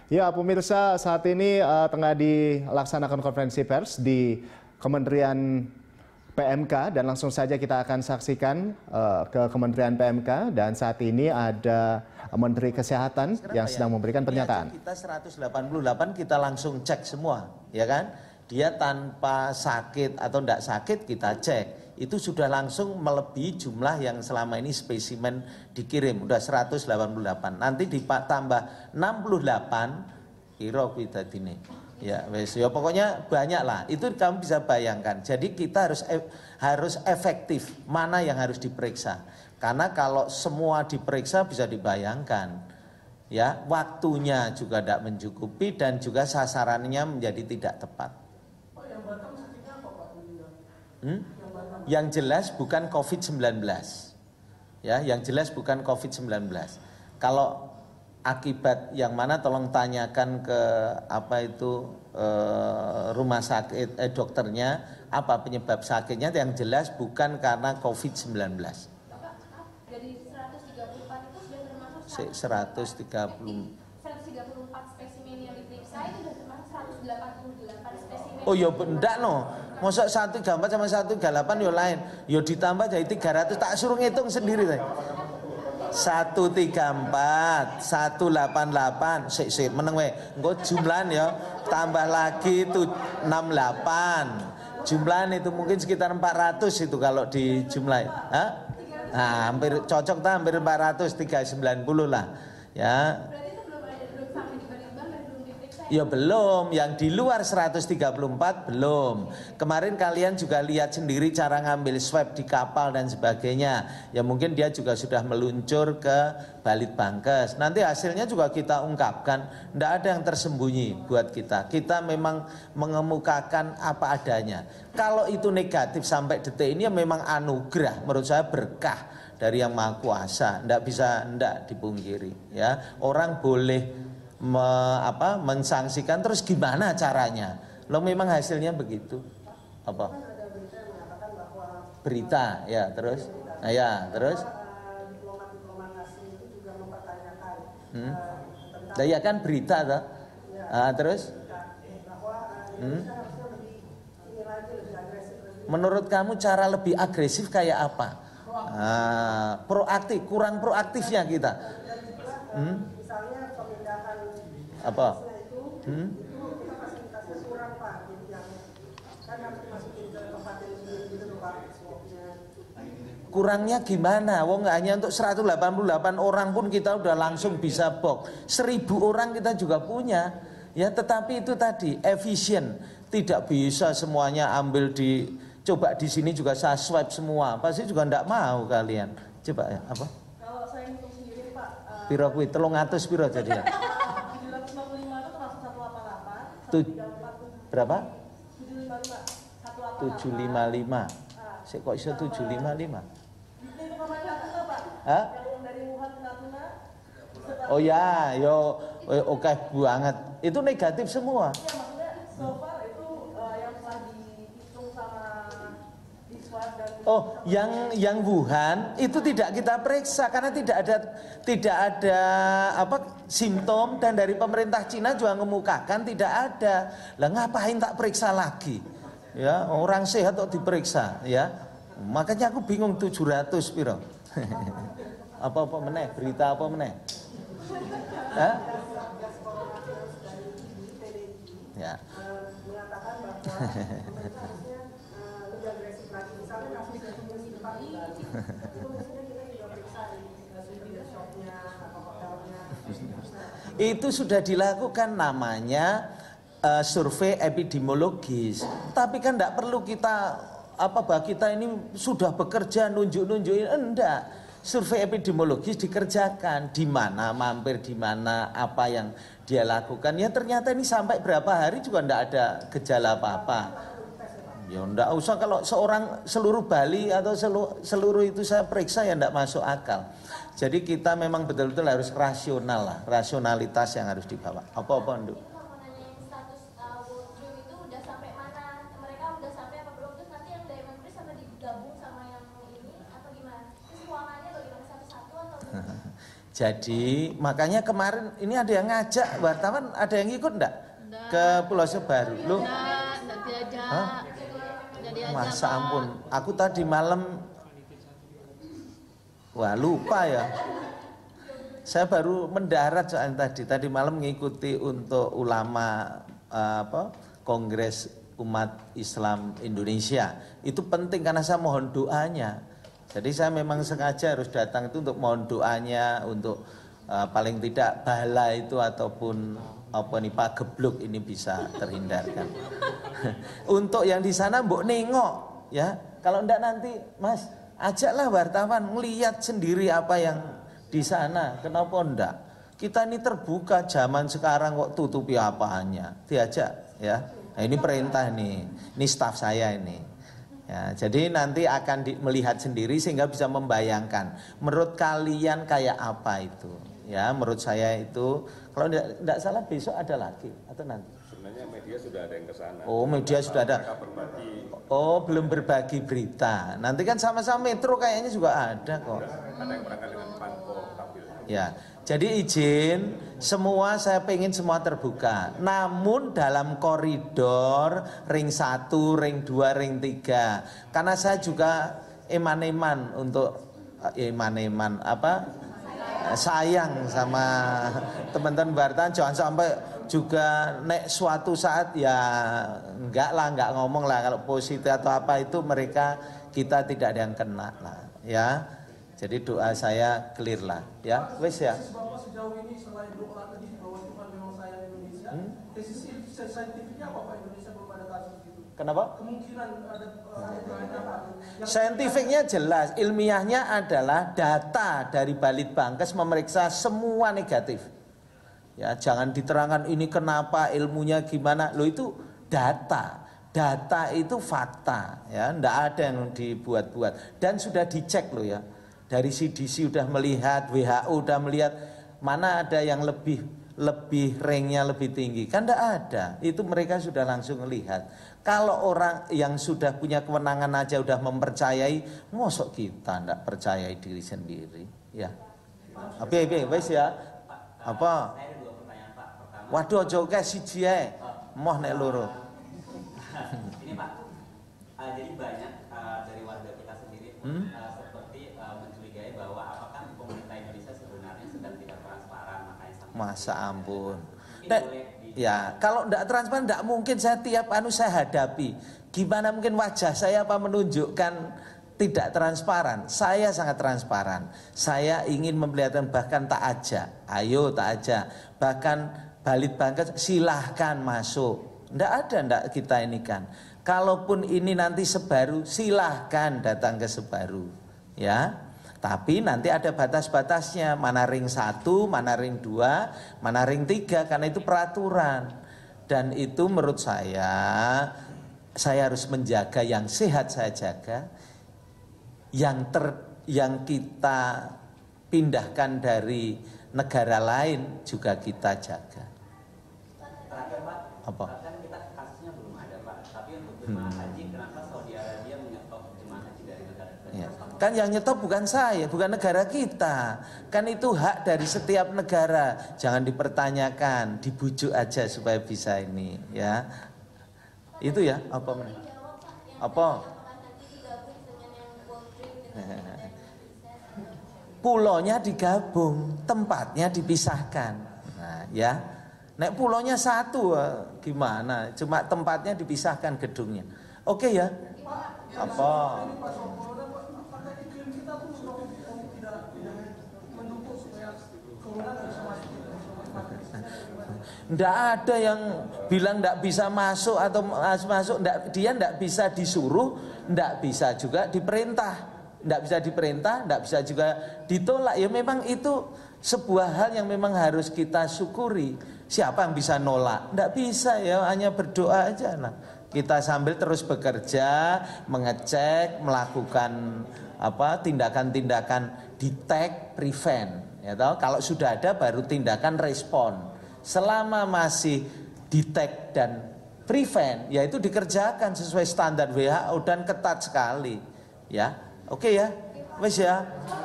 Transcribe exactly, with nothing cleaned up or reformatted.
Ya, pemirsa, saat ini uh, tengah dilaksanakan konferensi pers di Kementerian P M K dan langsung saja kita akan saksikan uh, ke Kementerian P M K dan saat ini ada Menteri Kesehatan yang sedang memberikan pernyataan. Kita seratus delapan puluh delapan kita langsung cek semua, ya kan? Dia tanpa sakit atau tidak sakit kita cek. Itu sudah langsung melebihi jumlah yang selama ini spesimen dikirim, udah seratus delapan puluh delapan. Nanti ditambah enam puluh delapan kira kita dini. Ya, wes ya pokoknya banyak lah. Itu kamu bisa bayangkan. Jadi kita harus harus efektif mana yang harus diperiksa. Karena kalau semua diperiksa bisa dibayangkan, ya waktunya juga tidak mencukupi dan juga sasarannya menjadi tidak tepat. Hmm? Yang jelas bukan COVID sembilan belas. Ya, yang jelas bukan COVID sembilan belas. Kalau akibat yang mana tolong tanyakan ke apa itu eh, rumah sakit eh, dokternya apa penyebab sakitnya, yang jelas bukan karena COVID sembilan belas. Dari seratus tiga puluh empat itu sudah termasuk seratus tiga puluh seratus tiga puluh empat spesimen yang diperiksa itu sudah termasuk seratus delapan puluh delapan spesimen. Oh ya bendak no. Masa seratus tiga puluh empat sama seratus tiga puluh delapan yo lain. Yo ditambah jadi tiga ratus, tak suruh ngitung sendiri saya. seratus tiga puluh empat, seratus delapan puluh delapan, sik sik meneng we. Engko jumlahan ya, tambah lagi itu enam puluh delapan. Jumlahan itu mungkin sekitar empat ratus itu kalau dijumlahin. Hah? Nah, hampir cocok tak hampir empat ratus, tiga ratus sembilan puluh lah. Ya. Ya belum, yang di luar seratus tiga puluh empat belum. Kemarin kalian juga lihat sendiri cara ngambil swab di kapal dan sebagainya. Ya mungkin dia juga sudah meluncur ke Balitbangkes. Nanti hasilnya juga kita ungkapkan. Tidak ada yang tersembunyi buat kita. Kita memang mengemukakan apa adanya. Kalau itu negatif sampai detik ini ya memang anugerah, menurut saya berkah dari Yang Maha Kuasa. Tidak bisa tidak dipungkiri. Ya, orang boleh Me, apa, mensangsikan, terus gimana caranya? Lo memang hasilnya begitu. Apa? Berita, ya terus, nah, ya terus. Hmm? Nah, ya kan berita toh. Nah, terus. Hmm? Menurut kamu cara lebih agresif kayak apa? Nah, proaktif, kurang proaktifnya kita. Hmm? Apa? Hmm? Kurangnya gimana? Wong nggak hanya untuk seratus delapan puluh delapan orang pun kita udah langsung bisa box. Seribu orang kita juga punya. Ya, tetapi itu tadi efisien. Tidak bisa semuanya ambil di coba di sini juga saya swab semua. Pasti juga enggak mau kalian. Coba ya, apa? Kalau saya hitung sendiri Pak, uh, piro kuwi telung atus piro jadi ya? Berapa? tujuh lima lima. Saya kok iso tujuh lima lima? Hah? Oh ya, yo oke okay, banget. Itu negatif semua. Oh, yang yang Wuhan itu tidak kita periksa karena tidak ada tidak ada apa simptom, dan dari pemerintah Cina juga mengemukakan tidak ada. Lah ngapain tak periksa lagi? Ya, orang sehat kok diperiksa, ya. Makanya aku bingung tujuh ratus piro. Apa-apa meneh, berita apa meneh? Hah? Ya. Itu sudah dilakukan namanya uh, survei epidemiologis. Tapi kan tidak perlu kita apa bah kita ini sudah bekerja nunjuk-nunjukin, enggak. Survei epidemiologis dikerjakan di mana mampir di mana apa yang dia lakukan. Ya ternyata ini sampai berapa hari juga tidak ada gejala apa-apa. Ya enggak usah kalau seorang seluruh Bali atau seluruh, seluruh itu saya periksa ya enggak masuk akal. Jadi kita memang betul-betul harus rasional lah, rasionalitas yang harus dibawa. Apa-apa Nduk? Jadi makanya kemarin ini ada yang ngajak wartawan, ada yang ikut enggak ke Pulau Sebaru? Lu? Enggak, enggak diajak. Hah? Enggak diajak, Masa Pak. ampun, aku tadi malam, wah lupa ya. Saya baru mendarat soalnya tadi, tadi malam mengikuti untuk ulama eh, apa Kongres Umat Islam Indonesia. Itu penting karena saya mohon doanya. Jadi saya memang sengaja harus datang itu untuk mohon doanya, untuk uh, paling tidak bala itu ataupun apa nih Pak gebluk ini bisa terhindarkan. Untuk yang di sana mbok nengok ya. Kalau enggak nanti Mas ajaklah wartawan melihat sendiri apa yang di sana. Kenapa enggak? Kita ini terbuka zaman sekarang kok tutupi apanya. Diajak ya. Nah, ini perintah nih. Ini staf saya ini. Ya, jadi nanti akan di, melihat sendiri sehingga bisa membayangkan menurut kalian kayak apa itu. Ya, menurut saya itu kalau tidak salah besok ada lagi atau nanti. Sebenarnya media sudah ada yang ke sana. Oh, media sudah ada. Oh, belum berbagi berita. Nanti kan sama-sama Metro kayaknya juga ada kok. Ada yang berangkat dengan Panko Kapil. Ya, jadi izin semua saya pengen semua terbuka. Namun dalam koridor ring satu, ring dua, ring tiga. Karena saya juga eman-eman untuk eman-eman apa? Sayang sama teman-teman wartawan, jangan sampai juga nek suatu saat ya enggak lah, enggak ngomong lah kalau positif atau apa itu mereka kita tidak ada yang kena lah ya. Jadi doa saya clear lah, ya, wes ya. Tesis Bapak sejauh ini selain doa tadi bahwa Tuhan memang sayang Indonesia, hmm? tesis saintifiknya apa Pak Indonesia belum ada kasus gitu? Kenapa? Kemungkinan ada ada saintifiknya jelas, ilmiahnya adalah data dari Balitbangkes memeriksa semua negatif. Ya, jangan diterangkan ini kenapa ilmunya gimana, lo itu data. Data itu fakta, ya, ndak ada yang dibuat-buat dan sudah dicek lo ya. Dari C D C sudah melihat, W H O sudah melihat mana ada yang lebih lebih ranknya lebih tinggi, kan tidak ada. Itu mereka sudah langsung melihat. Kalau orang yang sudah punya kewenangan aja sudah mempercayai, mosok kita tidak percayai diri sendiri, ya. Apa apa wes ya? Apa? Waduh, ojo kae siji ae. Moh nek loro. Ini Pak, uh, jadi banyak uh, dari warga kita sendiri hmm? uh, seperti uh, mencurigai bahwa apakah pemerintah Indonesia sebenarnya sedang tidak transparan, makanya sampai masa ampun. Nah, ya, kalau tidak transparan tidak mungkin saya tiap anu saya hadapi. Gimana mungkin wajah saya apa menunjukkan tidak transparan? Saya sangat transparan. Saya ingin memperlihatkan bahkan tak ajak. Ayo tak ajak. Bahkan Balitbangkes silahkan masuk. Tidak ada, tidak kita ini kan. Kalaupun ini nanti Sebaru, silahkan datang ke Sebaru, ya. Tapi nanti ada batas-batasnya, mana ring satu, mana ring dua, mana ring tiga, karena itu peraturan. Dan itu menurut saya, saya harus menjaga yang sehat saya jaga, yang ter, yang kita pindahkan dari negara lain juga kita jaga. Terakhir Pak, apa? kan kita kasusnya belum ada Pak, tapi untuk jemaah hmm. haji kenapa Saudi Arabia menyetop jemaah haji dari negara ya. Kan yang nyetop bukan saya, bukan negara kita. Kan itu hak dari setiap negara. Jangan dipertanyakan, dibujuk aja supaya bisa ini, ya. Itu ya, apa meneh? Apa? Pulaunya digabung, tempatnya dipisahkan. Nah, ya. Nek pulaunya satu gimana? Cuma tempatnya dipisahkan gedungnya. Oke ya? Apa? Nggak ada yang bilang nggak bisa masuk atau masuk, nggak, dia nggak bisa disuruh, nggak bisa juga diperintah, nggak bisa diperintah, nggak bisa juga ditolak. Ya memang itu sebuah hal yang memang harus kita syukuri. Siapa yang bisa nolak? Nggak bisa ya, hanya berdoa aja. Nah, kita sambil terus bekerja, mengecek, melakukan apa tindakan-tindakan detect, prevent. Ya tahu? Kalau sudah ada baru tindakan respon. Selama masih detect dan prevent, yaitu dikerjakan sesuai standar W H O dan ketat sekali. Ya, oke ya, wes ya.